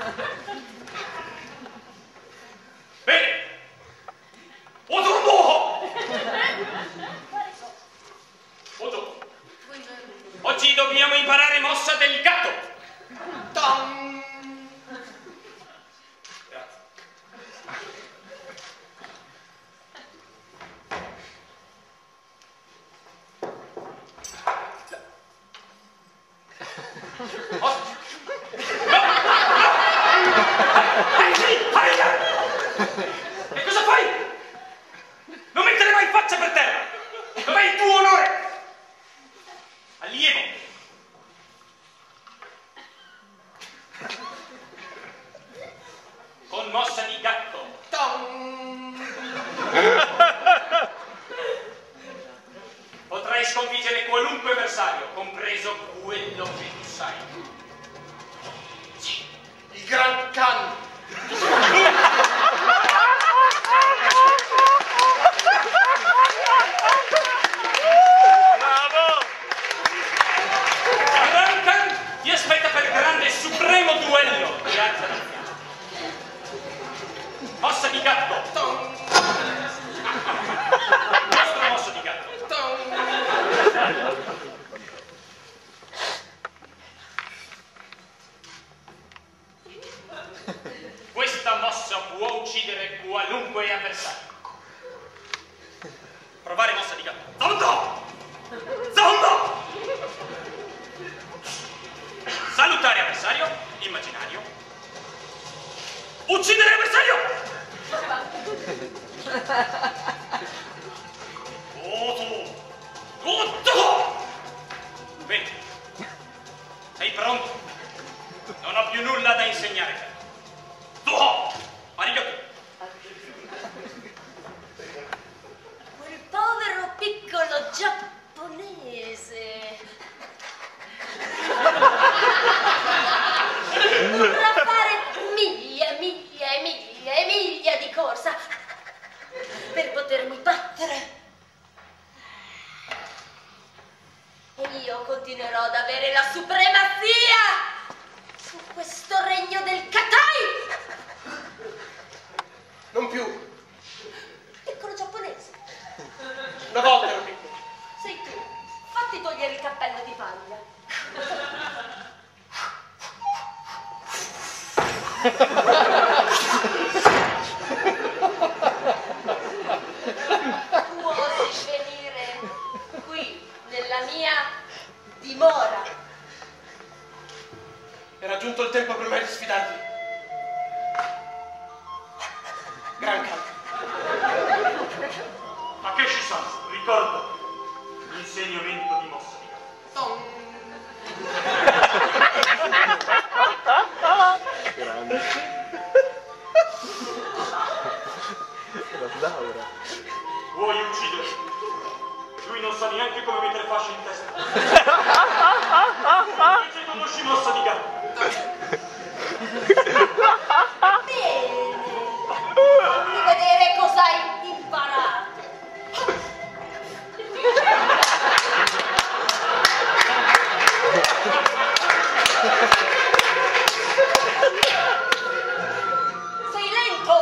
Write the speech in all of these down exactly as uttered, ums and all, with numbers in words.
Bene. Otomo! Otomo. Oggi dobbiamo imparare mossa del gatto. Tom. Grazie. Oh. E cosa fai? Non mettere mai faccia per terra! Dov'è il tuo onore? Allievo! Con mossa di gatto. Tom. Potrai sconfiggere qualunque avversario, compreso quello che tu sai. Sì, il Gran Khan. Ti aspetta per il grande e supremo duello di alza del fianco. Mossa di gatto. Tom. Nostra mossa di gatto. Tom. Questa mossa può uccidere qualunque avversario. Provare mossa di gatto. Zondo! Zondo! Salutare avversario, immaginario. Uccidere avversario! Goto! Goto! Bene. Sei pronto? Non ho più nulla da insegnare. Toho! Arigato! Quel povero piccolo giapponese dovrà fare miglia, miglia e miglia e miglia di corsa per potermi battere. E io continuerò ad avere la supremazia su questo regno del Katai. Non più. Piccolo giapponese. Una volta ero piccolo. Sei tu. Fatti togliere il cappello di paglia. Puoi venire qui, nella mia dimora. Era giunto il tempo per me di sfidarti. Gran Khan. Takeshi-san, ricorda l'insegnamento di mossa di gatto. Tom. Grande. Era Laura. Vuoi uccidere? Lui non sa neanche come mettere fascia in testa. Invece conosci mossa di gatto. Bene. Fammi vedere cosa hai imparato. Sei lento.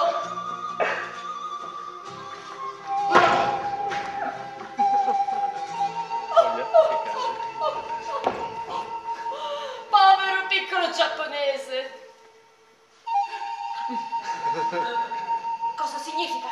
Povero piccolo giapponese. Cosa significa?